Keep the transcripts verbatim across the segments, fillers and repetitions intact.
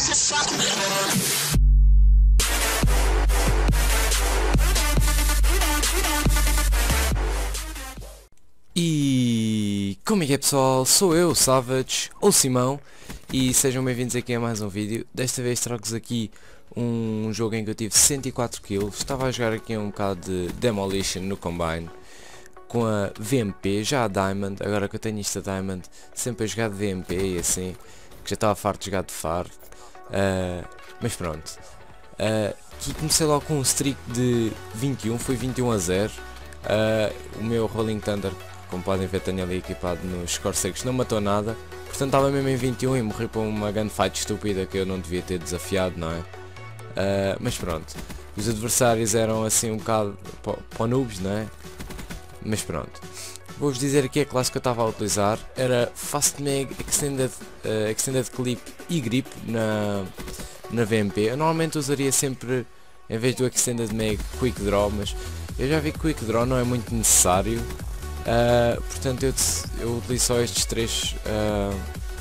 E como é que é, pessoal? Sou eu, Savage, ou Simão, e sejam bem-vindos aqui a mais um vídeo. Desta vez trago-vos aqui um jogo em que eu tive cento e quatro kills. Estava a jogar aqui um bocado de Demolition no Combine com a V M P, já a Diamond. Agora que eu tenho isto a Diamond, sempre a jogar de V M P e assim, que já estava farto de jogar de Far. Uh, mas pronto, uh, aqui comecei logo com um streak de vinte e um, foi vinte e um a zero. Uh, o meu Rolling Thunder, como podem ver, tenho ali equipado nos score secos, não matou nada, portanto estava mesmo em vinte e um e morri para uma gunfight estúpida que eu não devia ter desafiado, não é? Uh, mas pronto, os adversários eram assim um bocado para noobs, não é? Mas pronto, vou-vos dizer aqui a classe que eu estava a utilizar, era Fast Mag, Extended, uh, Extended Clip e Grip na, na V M P. Eu normalmente usaria sempre, em vez do Extended Mag, Quick Draw, mas eu já vi que Quick Draw não é muito necessário. Uh, portanto eu, eu utilizo só estes três uh,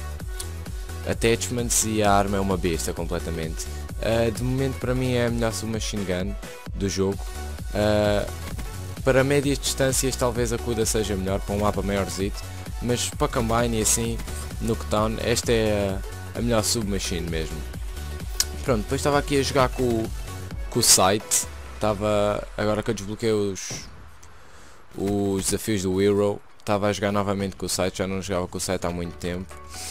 attachments e a arma é uma besta completamente. Uh, de momento para mim é a melhor submachine gun do jogo. Uh, para médias distâncias talvez a Kuda seja melhor, para um mapa maiorzito, mas para Combine e assim, Nuketown, esta é a, a melhor submachine mesmo. Pronto, depois estava aqui a jogar com, com o site, estava, agora que eu desbloqueei os os desafios do Hero, estava a jogar novamente com o site, já não jogava com o site há muito tempo,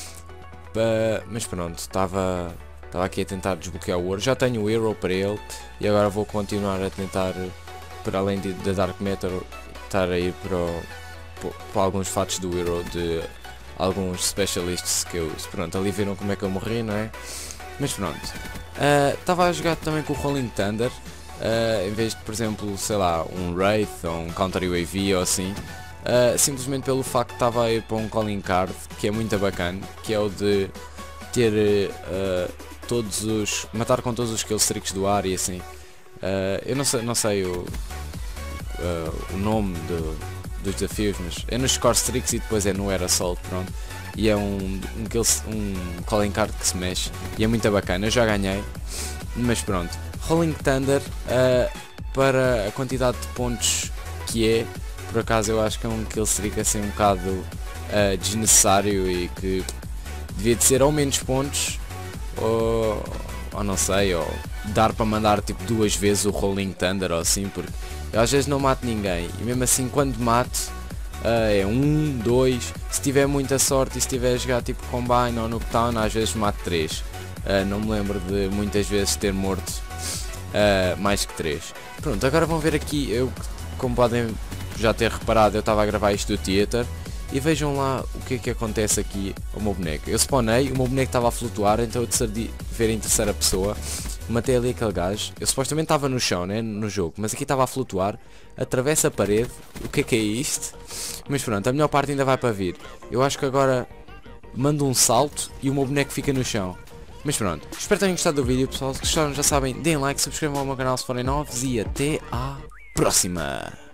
uh, mas pronto, estava estava aqui a tentar desbloquear o ouro, já tenho o Hero para ele e agora vou continuar a tentar, para além da Dark Matter, estar a ir para, o, para alguns fatos do Hero de alguns Specialist Skills. Pronto, ali viram como é que eu morri, não é? Mas pronto, estava uh, a jogar também com o Rolling Thunder. Uh, em vez de, por exemplo, sei lá, um Wraith ou um Counter U A V ou assim, uh, simplesmente pelo facto que estava a ir para um calling card que é muito bacana, que é o de ter uh, todos os, matar com todos os kill streaks do ar e assim. Uh, eu não sei, não sei o, uh, o nome do, dos desafios, mas é nos score streaks e depois é no air assault, pronto. E é um, um, kill, um calling card que se mexe e é muito bacana, eu já ganhei, mas pronto. Rolling Thunder, uh, para a quantidade de pontos que é, por acaso eu acho que é um kill streak assim um bocado uh, desnecessário e que devia de ser ou menos pontos ou, ou não sei, ou dar para mandar tipo duas vezes o Rolling Thunder ou assim, porque eu às vezes não mato ninguém e mesmo assim quando mato uh, é um, dois, se tiver muita sorte e se tiver a jogar tipo Combine ou Nuketown às vezes mato três, uh, não me lembro de muitas vezes ter morto Uh, mais que três. Pronto, agora vão ver aqui, eu, como podem já ter reparado, eu estava a gravar isto do Theater e vejam lá o que é que acontece aqui ao meu boneco. Eu spawnei, o meu boneco estava a flutuar, então eu decidi ver em terceira pessoa, matei ali aquele gajo, eu supostamente estava no chão, né, no jogo, mas aqui estava a flutuar, atravessa a parede, o que é que é isto? Mas pronto, a melhor parte ainda vai para vir. Eu acho que agora mando um salto e o meu boneco fica no chão. Mas pronto, espero que tenham gostado do vídeo, pessoal. Se gostaram, já sabem, deem like, subscrevam ao meu canal se forem novos e até à próxima!